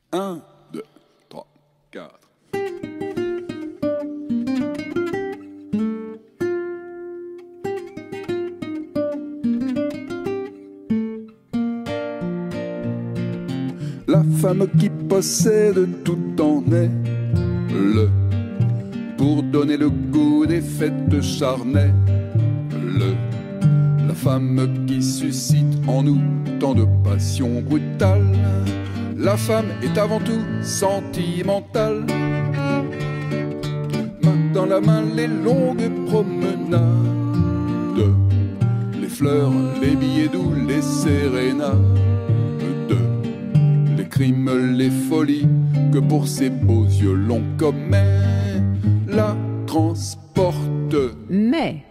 1, 2, 3, 4. La femme qui possède tout en est pour donner le goût des fêtes charnelles. La femme qui suscite en nous tant de passion brutale. La femme est avant tout sentimentale. Main dans la main, les longues promenades, les fleurs, les billets doux, les sérénades, les crimes, les folies, que pour ses beaux yeux l'on commet, la transporte. Mais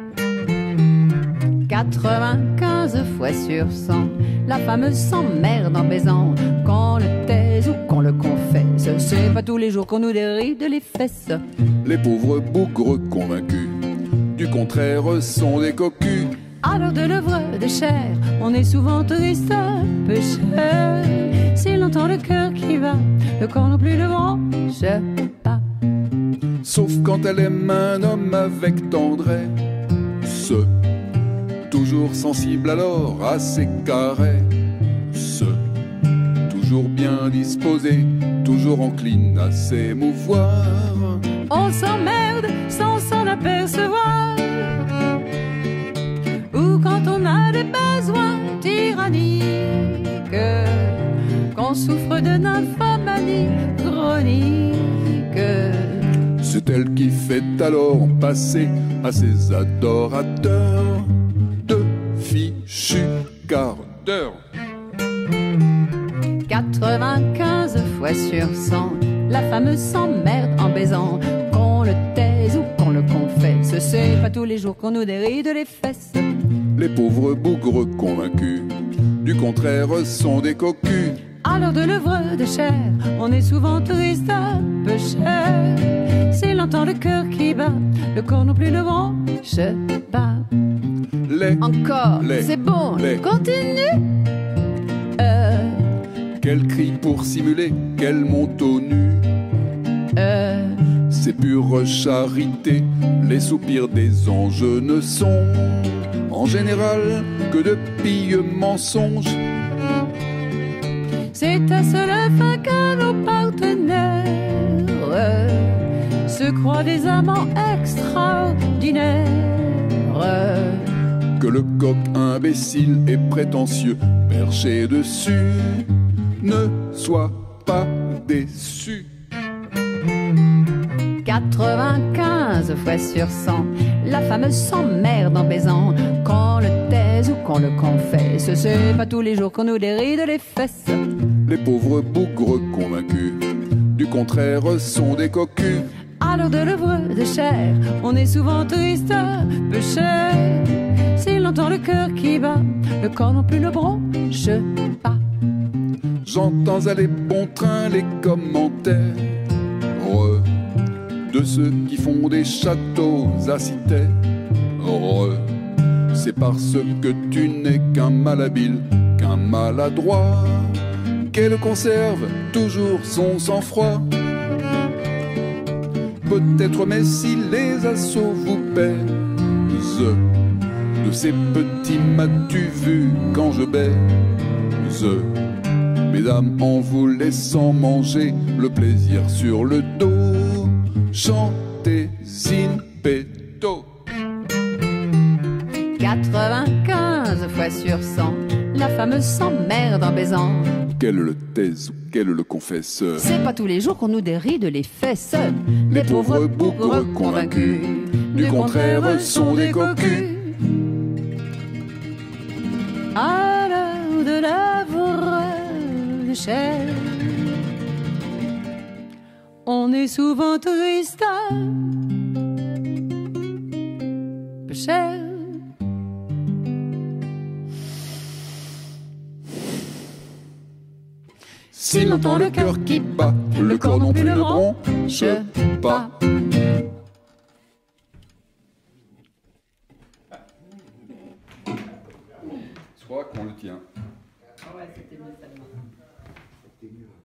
95 fois sur 100, la femme s'emmerde en baisant. Qu'on le taise ou qu'on le confesse, c'est pas tous les jours qu'on nous déride les fesses. Les pauvres bougres convaincus du contraire sont des cocus. À l'heure de l'œuvre de chair, on est souvent triste, peu cher. S'il entend le cœur qui bat, le corps non plus ne branche pas. Sauf quand elle aime un homme avec tendresse, toujours sensible alors à ses caresses, toujours bien disposé, toujours encline à s'émouvoir. On s'emmerde sans s'en apercevoir, ou quand on a des besoins tyranniques, qu'on souffre de nymphomanie chronique. C'est elle qui fait alors passer à ses adorateurs de fichus quarts d'heure. 95 fois sur 100, la femme s'emmerde en baisant. Qu'on le taise ou qu'on le confesse, c'est pas tous les jours qu'on nous déride les fesses. Les pauvres bougres convaincus du contraire sont des cocus. À l'heure de l'œuvre de chair, on est souvent triste, peu cher. S'il entend le cœur qui bat, le corps non plus ne branche pas. Encore, c'est bon, continue. Quel cri pour simuler, quel manteau nu. C'est pure charité, les soupirs des anges ne sont en général que de pieux mensonges. C'est à cela fin que nos partenaires se croient des amants extraordinaires. Que le coq imbécile et prétentieux perché dessus ne soit pas déçu. 95 fois sur 100, la femme s'emmerde en baisant. Qu'on le taise ou qu'on le confesse, c'est pas tous les jours qu'on nous déride les fesses. Les pauvres bougres convaincus du contraire sont des cocus. À l'heure de l'œuvre de chair, on est souvent triste, peu cher. S'il entend le cœur qui bat, le corps non plus ne bronche pas. J'entends aller bon train les commentaires de ceux qui font des châteaux à Citerre. C'est parce que tu n'es qu'un malhabile, qu'un maladroit, qu'elle conserve toujours son sang-froid. Peut-être, mais si les assauts vous pèsent, de ces petits m'as-tu vu quand je baise? Mesdames, en vous laissant manger le plaisir sur le dos, chantez in petto. 95 fois sur 100, la femme s'emmerde en baisant. Qu'elle le taise ou qu'elle le confesse, c'est pas tous les jours qu'on nous déride les fesses. Les pauvres bougres convaincus du contraire sont des cocus. À l'heure de l'œuvre de chair, on est souvent triste, peu cher. S'il entend le cœur qui bat, le corps non plus ne bronche pas. Je crois qu'on le tient. Ah ouais, c'était mieux tellement.